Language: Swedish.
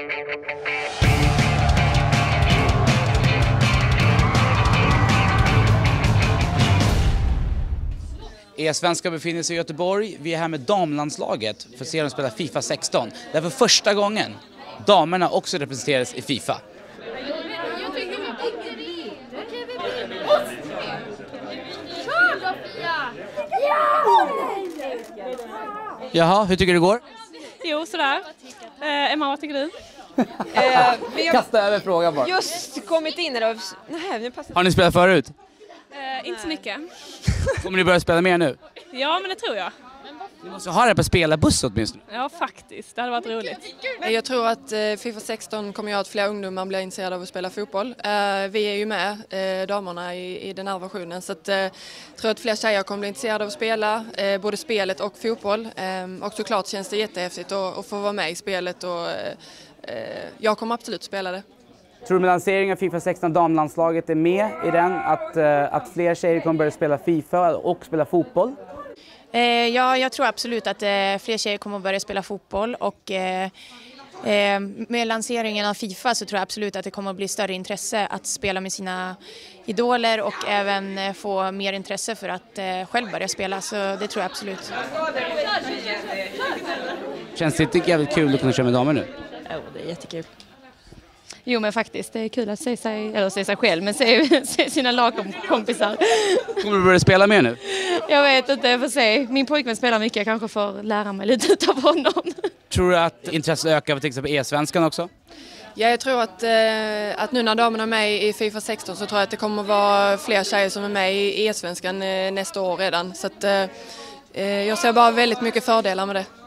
E-svenska befinner sig i Göteborg. Vi är här med damlandslaget för att se dem spela FIFA 16. Det är för första gången damerna också representeras i FIFA. Jaha, hur tycker du det går? Jo, sådär. Emma, vad tycker du? Vi kasta över frågan bara. Just kommit in idag. Har ni spelat förut? Inte så mycket. Kommer ni börja spela mer nu? Ja, men det tror jag. Ni måste ha det på spelarbuss åtminstone. Ja, faktiskt. Det hade varit roligt. Jag tror att FIFA 16 kommer göra att fler ungdomar blir intresserade av att spela fotboll. Vi är ju med damerna i den här versionen, så att, jag tror att fler tjejer kommer bli intresserade av att spela både spelet och fotboll. Och såklart känns det jättehäftigt att få vara med i spelet och jag kommer absolut spela det. Tror du med lanseringen av FIFA 16 damlandslaget är med i den att fler tjejer kommer börja spela FIFA och spela fotboll? Ja, jag tror absolut att fler tjejer kommer att börja spela fotboll och med lanseringen av FIFA så tror jag absolut att det kommer att bli större intresse att spela med sina idoler och även få mer intresse för att själv börja spela, så det tror jag absolut. Känns det inte jävligt kul att kunna köra med damer nu? Ja, det är jättekul. Jo, men faktiskt, det är kul att se sig själv, men se sina lagkompisar. Kommer du börja spela mer nu? Jag vet inte, jag får se. Min pojkvän spelar mycket, jag kanske får lära mig lite av honom. Tror du att intresset ökar för till exempel e-svenskan också? Ja, jag tror att nu när damerna är med i FIFA 16 så tror jag att det kommer att vara fler tjejer som är med i e-svenskan nästa år redan. Så att, jag ser bara väldigt mycket fördelar med det.